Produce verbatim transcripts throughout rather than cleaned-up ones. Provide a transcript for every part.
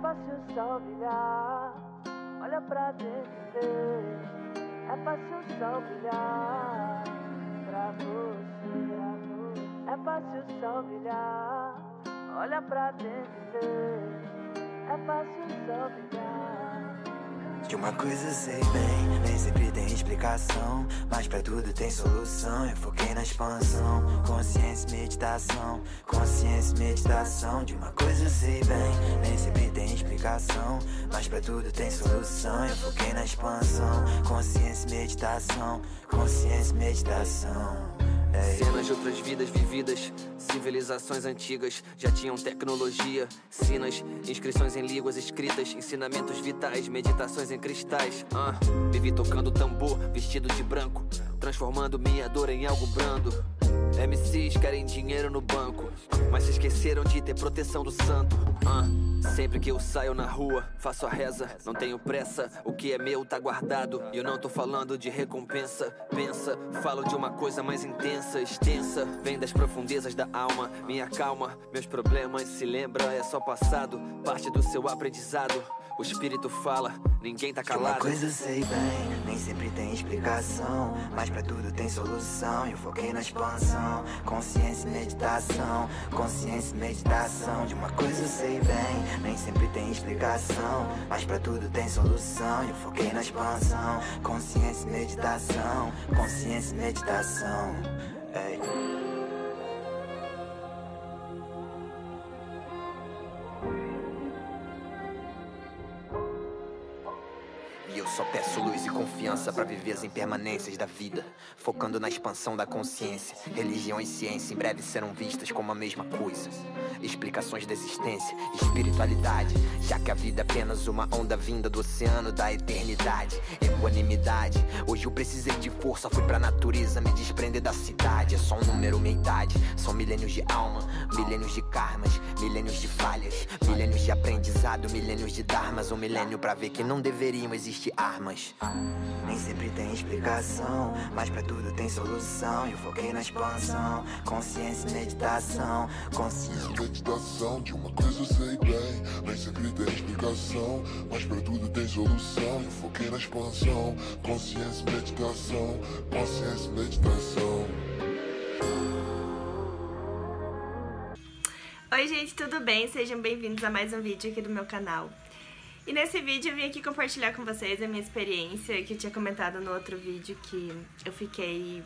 fácil só brilhar, olha pra dentro e vê. É fácil só brilhar pra você. É fácil só brilhar, olha pra dentro e vê. É fácil só brilhar. De uma coisa eu sei bem, nem sempre tem explicação, mas pra tudo tem solução. Eu foquei na expansão, consciência e meditação, consciência e meditação. De uma coisa eu sei bem, nem sempre tem explicação, mas pra tudo tem solução. Eu foquei na expansão, consciência e meditação, consciência e meditação. Ei. Cenas de outras vidas vividas, civilizações antigas já tinham tecnologia, sinas, inscrições em línguas escritas, ensinamentos vitais, meditações em cristais. Ah, vivi tocando tambor, vestido de branco, transformando minha dor em algo brando. M Cs querem dinheiro no banco, mas se esqueceram de ter proteção do santo. Ah, sempre que eu saio na rua, faço a reza, não tenho pressa, o que é meu tá guardado. E eu não tô falando de recompensa, pensa, falo de uma coisa mais intensa, extensa, vem das profundezas da alma, minha calma, meus problemas se lembra, é só passado, parte do seu aprendizado. O espírito fala, ninguém tá calado. Uma coisa eu sei bem, nem sempre tem explicação, mas pra tudo tem solução. Eu foquei na expansão, consciência e meditação, consciência e meditação. De uma coisa eu sei bem, nem sempre tem explicação, mas pra tudo tem solução. Eu foquei na expansão, consciência e meditação, consciência e meditação. Ei. E eu só peço luz e confiança pra viver as impermanências da vida, focando na expansão da consciência. Religião e ciência em breve serão vistas como a mesma coisa. Explicações da existência, espiritualidade, já que a vida é apenas uma onda vinda do oceano da eternidade. Equanimidade, hoje eu precisei de força, fui pra natureza me desprender da cidade. É só um número, minha idade, são milênios de alma, milênios de karmas, milênios de falhas, milênios de aprendizado, milênios de dharmas. Um milênio pra ver que não deveriam existir armas. Nem sempre tem explicação, mas pra tudo tem solução. Eu foquei na expansão, consciência e meditação, consciência e meditação. De uma coisa eu sei bem, nem sempre tem explicação, mas pra tudo tem solução. Eu foquei na expansão, consciência e meditação, consciência e meditação. Oi gente, tudo bem? Sejam bem-vindos a mais um vídeo aqui do meu canal. E nesse vídeo eu vim aqui compartilhar com vocês a minha experiência, que eu tinha comentado no outro vídeo, que eu fiquei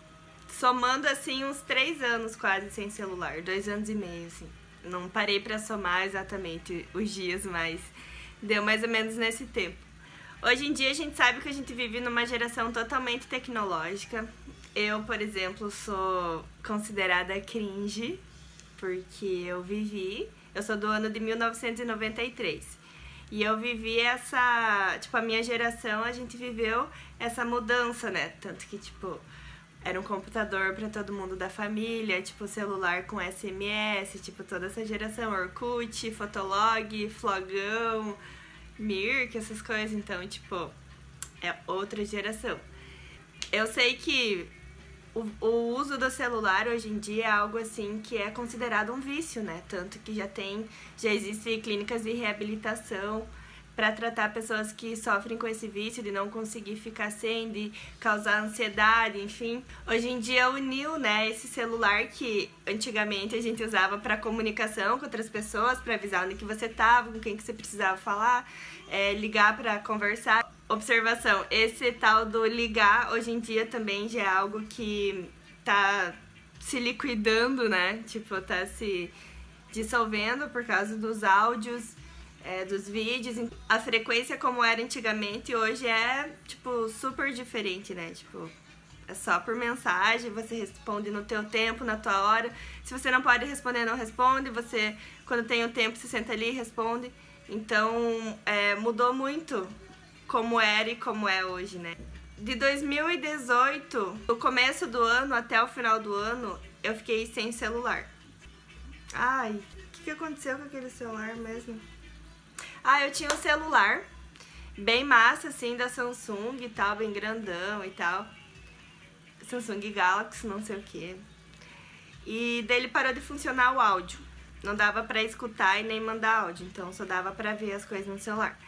somando assim uns três anos quase sem celular, dois anos e meio assim. Não parei pra somar exatamente os dias, mas deu mais ou menos nesse tempo. Hoje em dia a gente sabe que a gente vive numa geração totalmente tecnológica. Eu, por exemplo, sou considerada cringe, porque eu vivi, eu sou do ano de mil novecentos e noventa e três. E eu vivi essa, tipo, a minha geração, a gente viveu essa mudança, né? Tanto que, tipo, era um computador pra todo mundo da família, tipo, celular com S M S, tipo, toda essa geração, Orkut, Fotolog, Flogão, Mirk, essas coisas. Então, tipo, é outra geração. Eu sei que o, o uso do celular hoje em dia é algo assim que é considerado um vício, né? Tanto que já tem, já existem clínicas de reabilitação para tratar pessoas que sofrem com esse vício de não conseguir ficar sem, de causar ansiedade, enfim. Hoje em dia uniu, né, esse celular que antigamente a gente usava para comunicação com outras pessoas, para avisar onde que você estava, com quem que você precisava falar, é, ligar para conversar. Observação, esse tal do ligar hoje em dia também já é algo que tá se liquidando, né? Tipo, tá se dissolvendo por causa dos áudios, é, dos vídeos. A frequência como era antigamente hoje é, tipo, super diferente, né? Tipo, é só por mensagem, você responde no teu tempo, na tua hora. Se você não pode responder, não responde. Você, quando tem o tempo, se senta ali e responde. Então, é, mudou muito como era e como é hoje, né? De dois mil e dezoito, do começo do ano até o final do ano, eu fiquei sem celular. Ai, o que, que aconteceu com aquele celular mesmo? Ah, eu tinha um celular bem massa, assim, da Samsung e tal, bem grandão e tal. Samsung Galaxy, não sei o que. E daí ele parou de funcionar o áudio. não dava pra escutar e nem mandar áudio, então só dava pra ver as coisas no celular.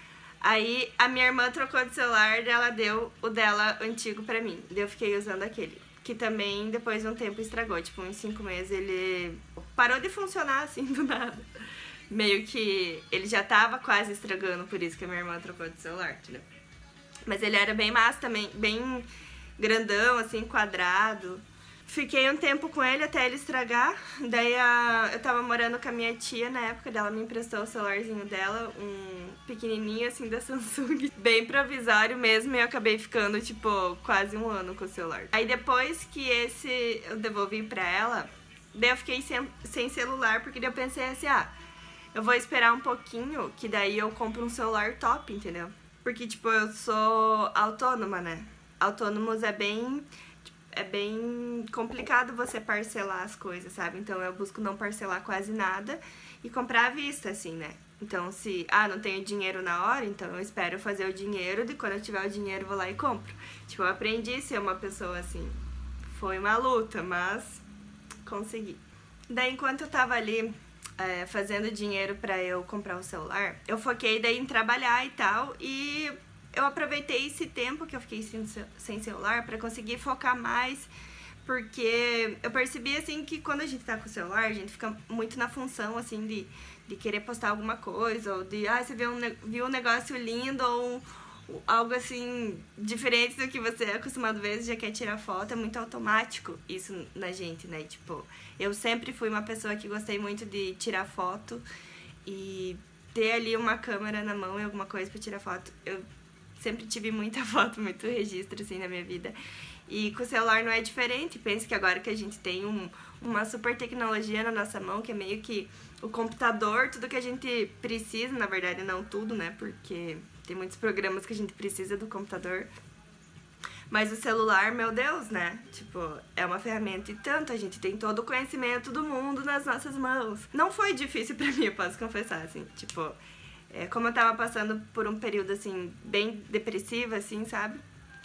Aí a minha irmã trocou de celular e ela deu o dela antigo pra mim, daí eu fiquei usando aquele, que também depois de um tempo estragou, tipo uns cinco meses ele parou de funcionar assim do nada. Meio que ele já tava quase estragando, por isso que a minha irmã trocou de celular, entendeu? Mas ele era bem massa também, bem grandão, assim, quadrado. Fiquei um tempo com ele até ele estragar. Daí a... eu tava morando com a minha tia na época dela, me emprestou o celularzinho dela, um pequenininho assim da Samsung, bem provisório mesmo, e eu acabei ficando, tipo, quase um ano com o celular. Aí depois que esse eu devolvi pra ela, daí eu fiquei sem, sem celular, porque daí eu pensei assim, ah, eu vou esperar um pouquinho, que daí eu compro um celular top, entendeu? Porque, tipo, eu sou autônoma, né? Autônomos é bem... é bem complicado você parcelar as coisas, sabe? Então eu busco não parcelar quase nada e comprar à vista, assim, né? Então se, ah, não tenho dinheiro na hora, então eu espero fazer o dinheiro, e quando eu tiver o dinheiro eu vou lá e compro. Tipo, eu aprendi a ser uma pessoa assim. Foi uma luta, mas consegui. Daí enquanto eu tava ali é, fazendo dinheiro pra eu comprar um celular, eu foquei daí em trabalhar e tal, e eu aproveitei esse tempo que eu fiquei sem, sem celular pra conseguir focar mais, porque eu percebi, assim, que quando a gente tá com o celular, a gente fica muito na função, assim, de, de querer postar alguma coisa, ou de, ah, você viu um, viu um negócio lindo, ou um, algo, assim, diferente do que você é acostumado a ver, você já quer tirar foto, é muito automático isso na gente, né? Tipo, eu sempre fui uma pessoa que gostei muito de tirar foto e ter ali uma câmera na mão e alguma coisa pra tirar foto. Eu sempre tive muita foto, muito registro, assim, na minha vida. E com o celular não é diferente. Penso que agora que a gente tem um, uma super tecnologia na nossa mão, que é meio que o computador, tudo que a gente precisa, na verdade não tudo, né? Porque tem muitos programas que a gente precisa do computador. Mas o celular, meu Deus, né? Tipo, é uma ferramenta e tanto, a gente tem todo o conhecimento do mundo nas nossas mãos. Não foi difícil pra mim, eu posso confessar, assim, tipo... É, como eu tava passando por um período, assim, bem depressivo, assim, sabe?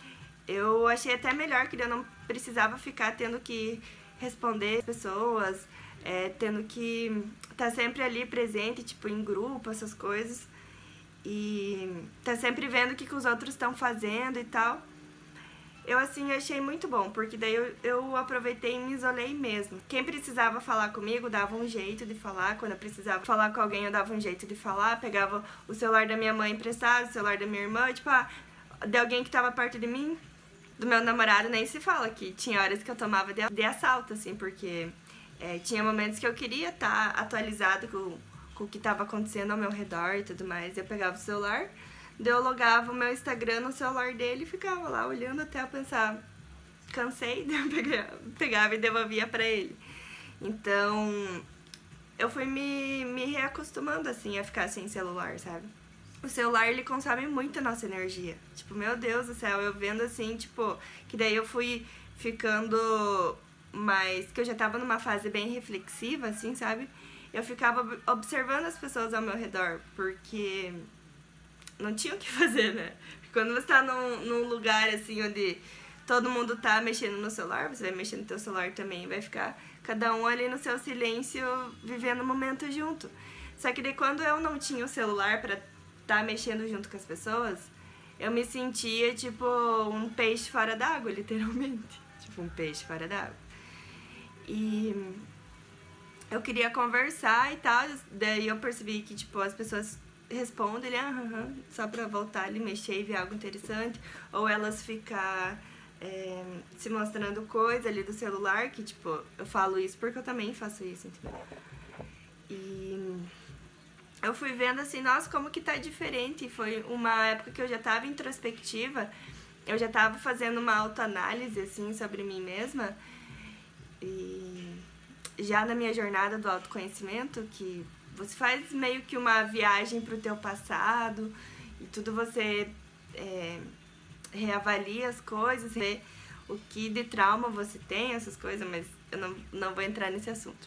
Eu achei até melhor que eu não precisava ficar tendo que responder as pessoas, é, tendo que estar sempre ali presente, tipo, em grupo, essas coisas. E tá sempre vendo o que, que os outros estão fazendo e tal. Eu, assim, achei muito bom, porque daí eu, eu aproveitei e me isolei mesmo. Quem precisava falar comigo, dava um jeito de falar. Quando eu precisava falar com alguém, eu dava um jeito de falar. Pegava o celular da minha mãe emprestado, o celular da minha irmã, tipo, ah, de alguém que tava perto de mim. Do meu namorado nem se fala, que tinha horas que eu tomava de, de assalto, assim, porque é, tinha momentos que eu queria estar tá atualizado com, com o que tava acontecendo ao meu redor e tudo mais. Eu pegava o celular... Daí eu logava o meu Instagram no celular dele e ficava lá olhando até eu pensar, cansei, daí eu pegava e devolvia pra ele. Então, eu fui me, me reacostumando, assim, a ficar sem celular, sabe? O celular, ele consome muito a nossa energia. Tipo, meu Deus do céu, eu vendo assim, tipo, que daí eu fui ficando mais... que eu já tava numa fase bem reflexiva, assim, sabe? Eu ficava observando as pessoas ao meu redor, porque... não tinha o que fazer, né? Porque quando você tá num, num lugar, assim, onde todo mundo tá mexendo no celular, você vai mexer no teu celular também, vai ficar cada um ali no seu silêncio, vivendo o momento junto. Só que daí quando eu não tinha o celular pra tá mexendo junto com as pessoas, eu me sentia, tipo, um peixe fora d'água, literalmente. Tipo, um peixe fora d'água. E eu queria conversar e tal, daí eu percebi que, tipo, as pessoas... responde ele, ah, uh -huh, só pra voltar ali, mexer e ver algo interessante, ou elas ficar é, se mostrando coisa ali do celular, que tipo, eu falo isso porque eu também faço isso, entendeu? E eu fui vendo assim, nossa, como que tá diferente, foi uma época que eu já tava introspectiva, eu já tava fazendo uma autoanálise, assim, sobre mim mesma, e já na minha jornada do autoconhecimento, que você faz meio que uma viagem pro teu passado e tudo você é, reavalia as coisas, vê o que de trauma você tem, essas coisas, mas eu não, não vou entrar nesse assunto.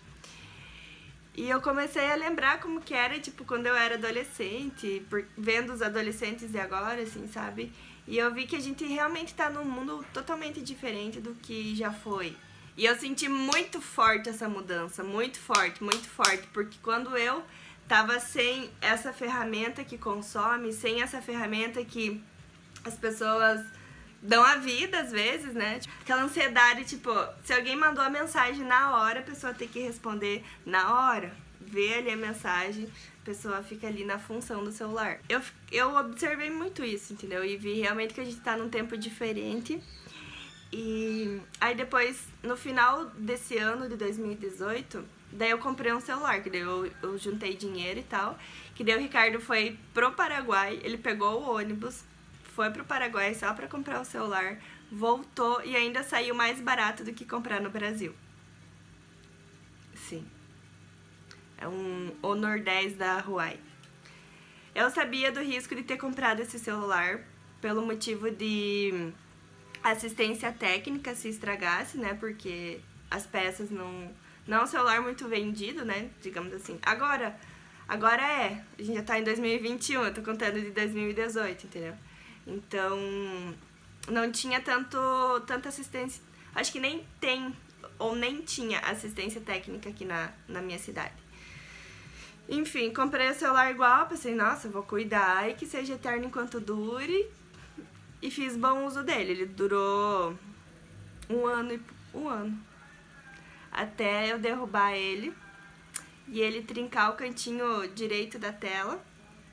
E eu comecei a lembrar como que era, tipo, quando eu era adolescente, por, vendo os adolescentes de agora, assim, sabe? E eu vi que a gente realmente tá num mundo totalmente diferente do que já foi. E eu senti muito forte essa mudança, muito forte, muito forte, porque quando eu tava sem essa ferramenta que consome, sem essa ferramenta que as pessoas dão a vida às vezes, né? Aquela ansiedade, tipo, se alguém mandou a mensagem na hora, a pessoa tem que responder na hora. Vê ali a mensagem, a pessoa fica ali na função do celular. Eu, eu observei muito isso, entendeu? E vi realmente que a gente tá num tempo diferente. E aí depois, no final desse ano de dois mil e dezoito, daí eu comprei um celular, que daí eu, eu juntei dinheiro e tal. Que daí o Ricardo foi pro Paraguai, ele pegou o ônibus, foi pro Paraguai só pra comprar o celular, voltou e ainda saiu mais barato do que comprar no Brasil. Sim. É um Honor dez da Huawei. Eu sabia do risco de ter comprado esse celular pelo motivo de assistência técnica se estragasse, né? Porque as peças não... Não é um celular muito vendido, né? Digamos assim. Agora, agora é. A gente já tá em dois mil e vinte e um, eu tô contando de dois mil e dezoito, entendeu? Então, não tinha tanto, tanta assistência... Acho que nem tem, ou nem tinha assistência técnica aqui na, na minha cidade. Enfim, comprei o celular igual, pensei, nossa, eu vou cuidar e que seja eterno enquanto dure. E fiz bom uso dele. Ele durou um ano e... Um ano. Até eu derrubar ele e ele trincar o cantinho direito da tela.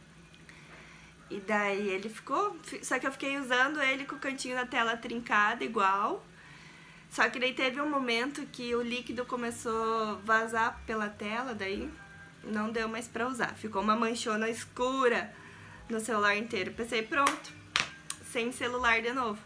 E daí ele ficou... Só que eu fiquei usando ele com o cantinho da tela trincado igual. Só que daí teve um momento que o líquido começou a vazar pela tela, daí não deu mais pra usar. Ficou uma manchona escura no celular inteiro. Pensei, pronto, sem celular de novo.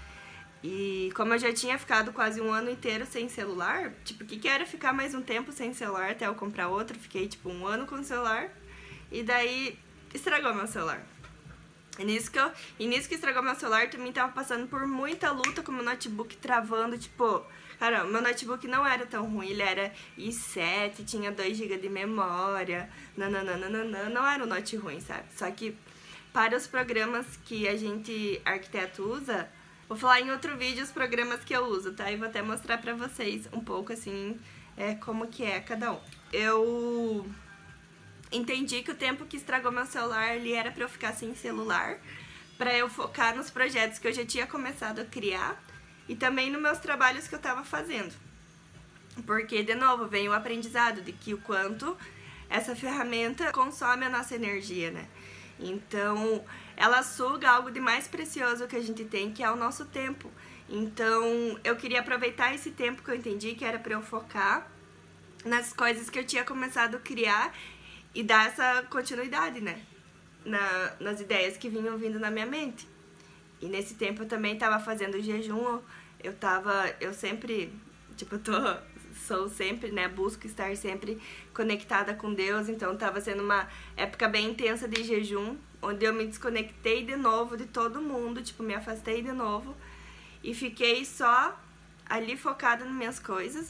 E como eu já tinha ficado quase um ano inteiro sem celular, tipo, o que que era ficar mais um tempo sem celular até eu comprar outro? Fiquei, tipo, um ano com o celular e daí estragou meu celular. E nisso que, eu, e nisso que estragou meu celular, também tava passando por muita luta com o meu notebook travando, tipo... Cara, meu notebook não era tão ruim, ele era i sete, tinha dois gigas de memória, nananana, não era um note ruim, sabe? Só que para os programas que a gente, arquiteto, usa... Vou falar em outro vídeo os programas que eu uso, tá? E vou até mostrar pra vocês um pouco, assim, é, como que é cada um. Eu entendi que o tempo que estragou meu celular ali era pra eu ficar sem celular, pra eu focar nos projetos que eu já tinha começado a criar e também nos meus trabalhos que eu tava fazendo. Porque, de novo, vem o aprendizado de que o quanto essa ferramenta consome a nossa energia, né? Então, ela suga algo de mais precioso que a gente tem, que é o nosso tempo. Então, eu queria aproveitar esse tempo que eu entendi que era pra eu focar nas coisas que eu tinha começado a criar e dar essa continuidade, né? Na, nas ideias que vinham vindo na minha mente. E nesse tempo eu também tava fazendo jejum, eu tava, eu sempre, tipo, eu tô... sou sempre, né, busco estar sempre conectada com Deus, então tava sendo uma época bem intensa de jejum, onde eu me desconectei de novo de todo mundo, tipo, me afastei de novo e fiquei só ali focada nas minhas coisas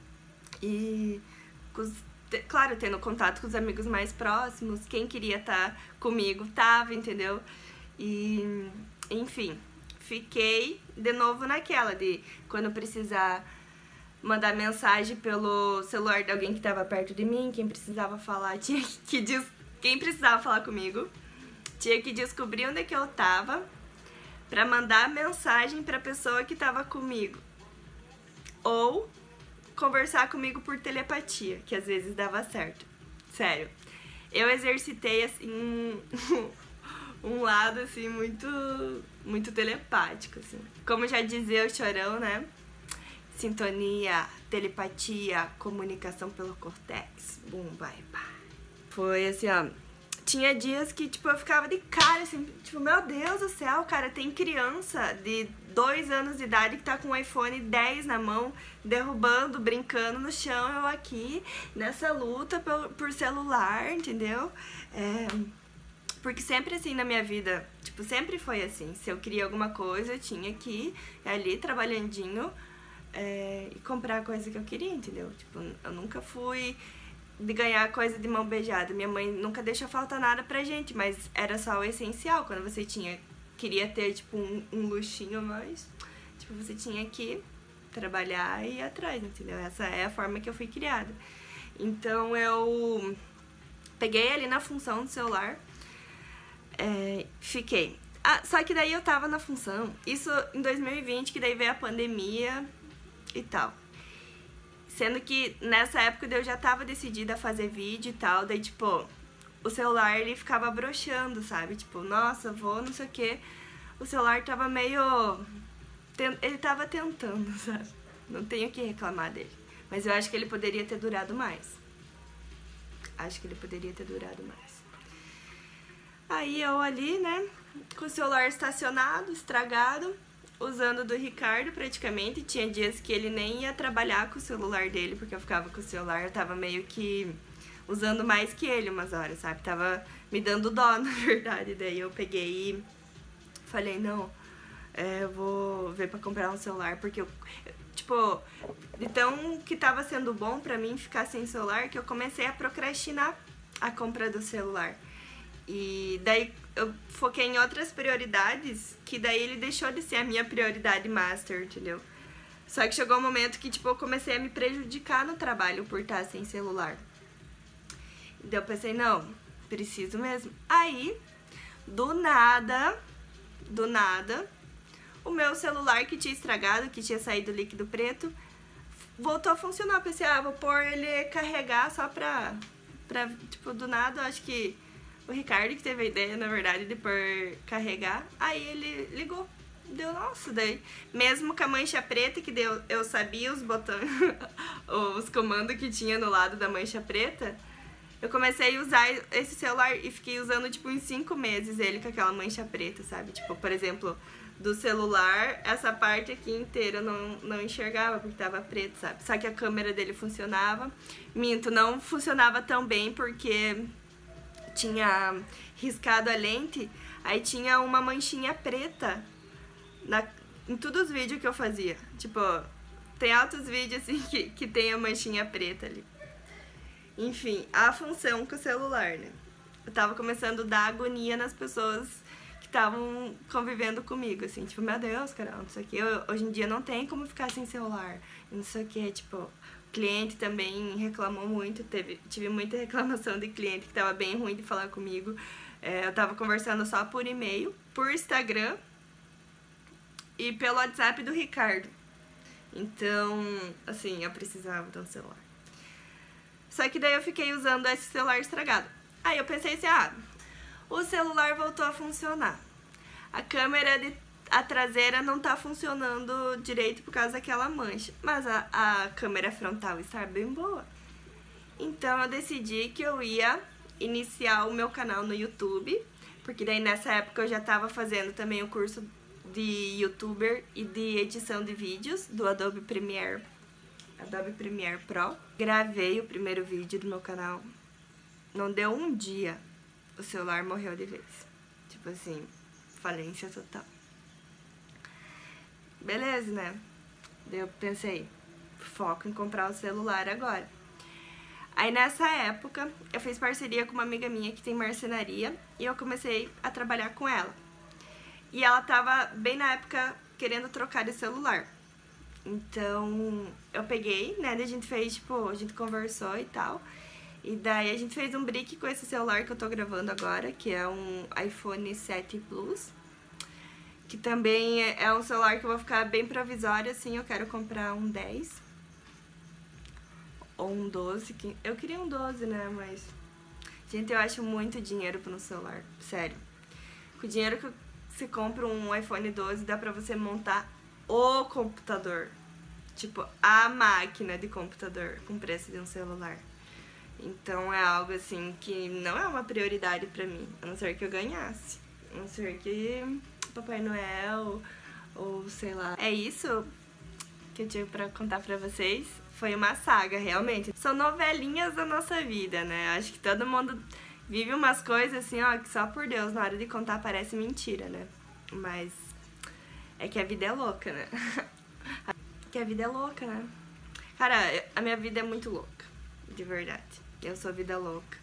e, com os, claro, tendo contato com os amigos mais próximos, quem queria estar comigo tava, entendeu? E, enfim, fiquei de novo naquela de quando precisar mandar mensagem pelo celular de alguém que estava perto de mim, quem precisava falar, tinha que des... quem precisava falar comigo, tinha que descobrir onde é que eu tava pra mandar mensagem pra pessoa que tava comigo. Ou conversar comigo por telepatia, que às vezes dava certo. Sério. Eu exercitei, assim, um, um lado, assim, muito, muito telepático, assim. Como já dizia o Chorão, né? Sintonia, telepatia, comunicação pelo córtex. Bum, vai, pá. Foi assim, ó. Tinha dias que, tipo, eu ficava de cara, assim, tipo, meu Deus do céu, cara, tem criança de dois anos de idade que tá com um iPhone dez na mão, derrubando, brincando no chão, eu aqui, nessa luta por, por celular, entendeu? É, porque sempre assim na minha vida, tipo, sempre foi assim. Se eu queria alguma coisa, eu tinha que ir ali, trabalhandinho, É, e comprar a coisa que eu queria, entendeu? Tipo, eu nunca fui de ganhar coisa de mão beijada. Minha mãe nunca deixou faltar nada pra gente, mas era só o essencial. Quando você tinha, queria ter, tipo, um, um luxinho a mais, tipo, você tinha que trabalhar e ir atrás, entendeu? Essa é a forma que eu fui criada. Então eu peguei ali na função do celular, é, fiquei. Ah, só que daí eu tava na função, isso em dois mil e vinte, que daí veio a pandemia e tal. Sendo que nessa época eu já tava decidida a fazer vídeo e tal, daí tipo, o celular ele ficava broxando, sabe? Tipo, nossa, vou não sei o que. O celular tava meio... Ele tava tentando, sabe? Não tenho o que reclamar dele. Mas eu acho que ele poderia ter durado mais. Acho que ele poderia ter durado mais. Aí eu ali, né, com o celular estacionado, estragado, usando do Ricardo praticamente. Tinha dias que ele nem ia trabalhar com o celular dele, porque eu ficava com o celular, eu tava meio que usando mais que ele umas horas, sabe? Tava me dando dó, na verdade. Daí eu peguei e falei, não, é, eu vou ver pra comprar um celular, porque eu... Tipo, então que tava sendo bom pra mim ficar sem celular, que eu comecei a procrastinar a compra do celular. E daí eu foquei em outras prioridades, que daí ele deixou de ser a minha prioridade master, entendeu? Só que chegou um momento que, tipo, eu comecei a me prejudicar no trabalho por estar sem celular. E daí eu pensei, não, preciso mesmo. Aí, do nada, do nada... O meu celular que tinha estragado, que tinha saído líquido preto, voltou a funcionar. Eu pensei, ah, vou pôr ele carregar só pra, pra... Tipo, do nada, eu acho que o Ricardo que teve a ideia, na verdade, de pôr carregar. Aí ele ligou. Deu, nossa, daí... Mesmo com a mancha preta, que deu, eu sabia os botões, os comandos que tinha no lado da mancha preta, eu comecei a usar esse celular e fiquei usando, tipo, em cinco meses ele com aquela mancha preta, sabe? Tipo, por exemplo... Do celular, essa parte aqui inteira eu não, não enxergava porque tava preto, sabe? Só que a câmera dele funcionava. Minto, não funcionava tão bem porque tinha riscado a lente, aí tinha uma manchinha preta na, em todos os vídeos que eu fazia. Tipo, tem altos vídeos assim que, que tem a manchinha preta ali. Enfim, a função com o celular, né? Eu tava começando a dar agonia nas pessoas estavam convivendo comigo, assim, tipo, meu Deus, Carol, não sei o que, eu, hoje em dia não tem como ficar sem celular, não sei o que, tipo, o cliente também reclamou muito, teve, tive muita reclamação de cliente que tava bem ruim de falar comigo, é, eu tava conversando só por e-mail, por Instagram e pelo WhatsApp do Ricardo, então, assim, eu precisava de um celular. Só que daí eu fiquei usando esse celular estragado. Aí eu pensei assim, ah, o celular voltou a funcionar. A câmera de a traseira não tá funcionando direito por causa daquela mancha, mas a, a câmera frontal está bem boa. Então eu decidi que eu ia iniciar o meu canal no YouTube, porque daí nessa época eu já tava fazendo também o curso de YouTuber e de edição de vídeos do Adobe Premiere, Adobe Premiere Pro. Gravei o primeiro vídeo do meu canal, não deu um dia, o celular morreu de vez. Tipo assim, falência total. Beleza, né? Daí eu pensei, foco em comprar o celular agora. Aí nessa época, eu fiz parceria com uma amiga minha que tem marcenaria e eu comecei a trabalhar com ela. E ela tava bem na época querendo trocar de celular. Então, eu peguei, né? Daí a gente fez, tipo, a gente conversou e tal. E daí a gente fez um brick com esse celular que eu tô gravando agora, que é um iPhone sete Plus. Que também é um celular que eu vou ficar bem provisório, assim, eu quero comprar um dez. Ou um doze. Que... Eu queria um doze, né, mas... Gente, eu acho muito dinheiro pra um celular, sério. Com o dinheiro que você compra um iPhone doze, dá pra você montar o computador. Tipo, a máquina de computador com o preço de um celular. Então é algo assim que não é uma prioridade pra mim, a não ser que eu ganhasse. A não ser que Papai Noel ou sei lá. É isso que eu tive pra contar pra vocês. Foi uma saga, realmente. São novelinhas da nossa vida, né? Acho que todo mundo vive umas coisas assim, ó, que só por Deus, na hora de contar parece mentira, né? Mas é que a vida é louca, né? Que a vida é louca, né? Cara, a minha vida é muito louca, de verdade. Eu sou vida louca.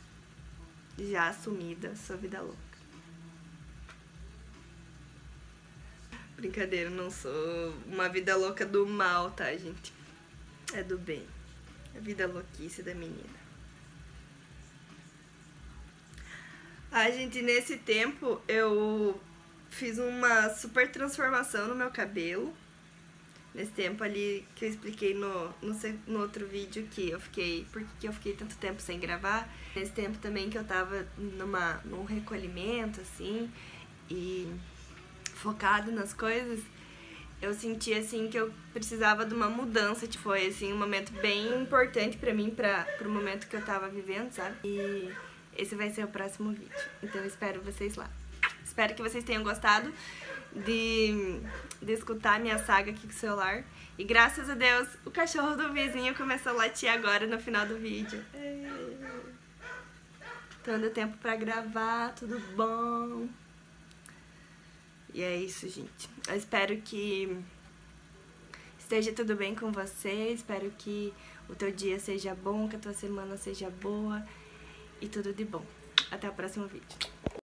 Já assumida, sou vida louca. Brincadeira, eu não sou uma vida louca do mal, tá, gente? É do bem. A vida louquice da menina. Ah, gente, nesse tempo eu fiz uma super transformação no meu cabelo. Nesse tempo ali que eu expliquei no, no, no outro vídeo que eu fiquei... Por que eu fiquei tanto tempo sem gravar. Nesse tempo também que eu tava numa, num recolhimento, assim, e focado nas coisas, eu senti, assim, que eu precisava de uma mudança. Tipo, foi, assim, um momento bem importante pra mim, pra, pro momento que eu tava vivendo, sabe? E esse vai ser o próximo vídeo. Então eu espero vocês lá. Espero que vocês tenham gostado de, de escutar minha saga aqui com o celular. E graças a Deus, o cachorro do vizinho começou a latir agora no final do vídeo. Então deu tempo pra gravar, tudo bom. E é isso, gente. Eu espero que esteja tudo bem com você. Espero que o teu dia seja bom, que a tua semana seja boa. E tudo de bom. Até o próximo vídeo.